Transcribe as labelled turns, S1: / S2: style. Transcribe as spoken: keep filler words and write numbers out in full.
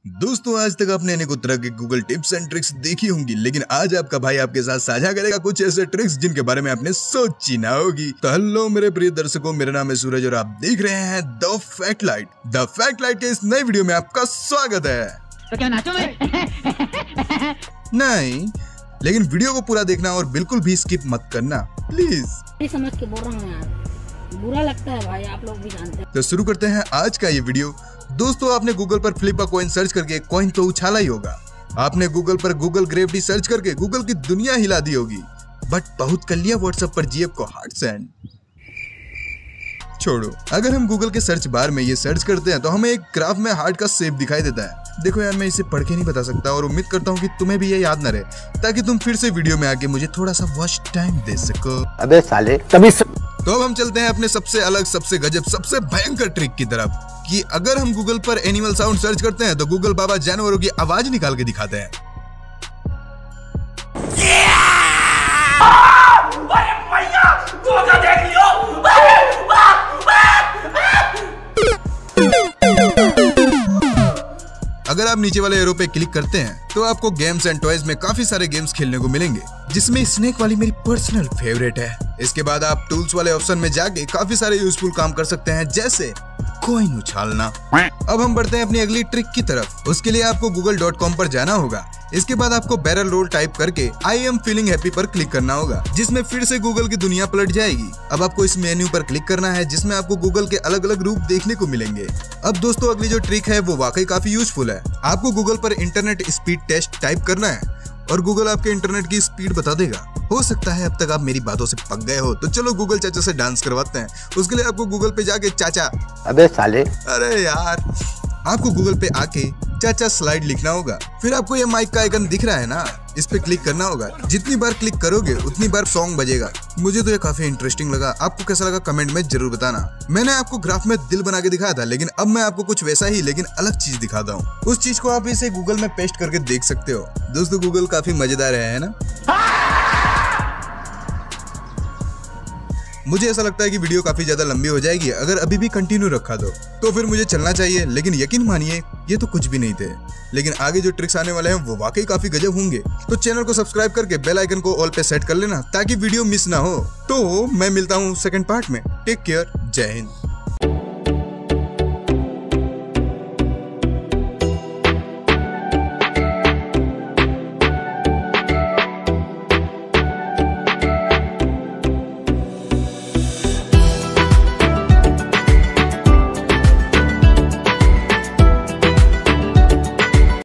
S1: दोस्तों आज तक आपने अनेकों तरह के गूगल टिप्स एंड ट्रिक्स देखी होंगी, लेकिन आज आपका भाई आपके साथ साझा करेगा कुछ ऐसे ट्रिक्स जिनके बारे में आपने सोची ना होगी। तो हेलो मेरे प्रिय दर्शकों, मेरा नाम है सूरज और आप देख रहे हैं the fact light. The fact light के इस नए वीडियो में आपका स्वागत है।
S2: तो क्या नाचो मैं?
S1: नहीं, लेकिन वीडियो को पूरा देखना और बिल्कुल भी स्किप मत करना प्लीज।
S2: समझ के बोल रहा हूँ यार, बुरा लगता है भाई, आप लोग भी जानते हैं।
S1: तो शुरू करते हैं आज का ये वीडियो। दोस्तों आपने गूगल पर फ्लिप अ कॉइन सर्च करके कॉइन तो उछाला ही होगा। आपने गूगल पर गूगल ग्रेविटी सर्च करके गूगल की दुनिया हिला दी होगी। बट बहुत कर लिया व्हाट्सएप पर जीएफ को हार्ट सेंड। छोड़ो, अगर हम गूगल के सर्च बार में ये सर्च करते हैं तो हमें एक ग्राफ में हार्ट का शेप दिखाई देता है। देखो यार, मैं इसे पढ़ के नहीं बता सकता और उम्मीद करता हूँ कि तुम्हें भी ये याद न रहे, ताकि तुम फिर से वीडियो में आके मुझे थोड़ा सा वॉच टाइम दे सको।
S3: अबे साले तभी स...
S1: तो अब हम चलते हैं अपने सबसे अलग, सबसे गजब, सबसे भयंकर ट्रिक की तरफ कि अगर हम गूगल पर एनिमल साउंड सर्च करते हैं तो गूगल बाबा जानवरों की आवाज निकाल के दिखाते हैं। अगर आप नीचे वाले एरो पे क्लिक करते हैं तो आपको गेम्स एंड टॉयज में काफी सारे गेम्स खेलने को मिलेंगे, जिसमें स्नेक वाली मेरी पर्सनल फेवरेट है। इसके बाद आप टूल्स वाले ऑप्शन में जाके काफी सारे यूजफुल काम कर सकते हैं, जैसे कॉइन उछालना। अब हम बढ़ते हैं अपनी अगली ट्रिक की तरफ। उसके लिए आपको गूगल डॉट कॉम पर जाना होगा। इसके बाद आपको बैरल रोल टाइप करके आई एम फीलिंग हैप्पी पर क्लिक करना होगा, जिसमें फिर से गूगल की दुनिया पलट जाएगी। अब आपको इस मेन्यू पर क्लिक करना है, जिसमें आपको गूगल के अलग अलग रूप देखने को मिलेंगे। अब दोस्तों अगली जो ट्रिक है वो वाकई काफी यूजफुल है। आपको गूगल पर इंटरनेट स्पीड टेस्ट टाइप करना है और गूगल आपके इंटरनेट की स्पीड बता देगा। हो सकता है अब तक आप मेरी बातों से पक गए हो, तो चलो गूगल चाचा से डांस करवाते हैं। उसके लिए आपको गूगल पे जाके चाचा,
S3: अबे साले,
S1: अरे यार, आपको गूगल पे आके चाचा स्लाइड लिखना होगा। फिर आपको ये माइक का आइकन दिख रहा है ना, इस पे क्लिक करना होगा। जितनी बार क्लिक करोगे उतनी बार सॉन्ग बजेगा। मुझे तो ये काफी इंटरेस्टिंग लगा। आपको कैसा लगा कमेंट में जरूर बताना। मैंने आपको ग्राफ में दिल बना के दिखाया था, लेकिन अब मैं आपको कुछ वैसा ही लेकिन अलग चीज दिखाता हूँ। उस चीज को आप इसे गूगल में पेस्ट करके देख सकते हो। दोस्तों गूगल काफी मजेदार है ना। मुझे ऐसा लगता है कि वीडियो काफी ज्यादा लंबी हो जाएगी अगर अभी भी कंटिन्यू रखा तो तो फिर मुझे चलना चाहिए, लेकिन यकीन मानिए ये तो कुछ भी नहीं थे। लेकिन आगे जो ट्रिक्स आने वाले हैं वो वाकई काफी गजब होंगे। तो चैनल को सब्सक्राइब करके बेल आइकन को ऑल पे सेट कर लेना, ताकि वीडियो मिस ना हो। तो मैं मिलता हूँ सेकंड पार्ट में। टेक केयर, जय हिंद।